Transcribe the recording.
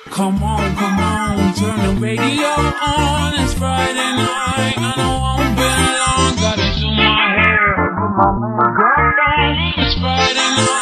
Come on, turn the radio on. It's Friday night and I won't be long. Gotta do my hair, put my makeup on. It's Friday night.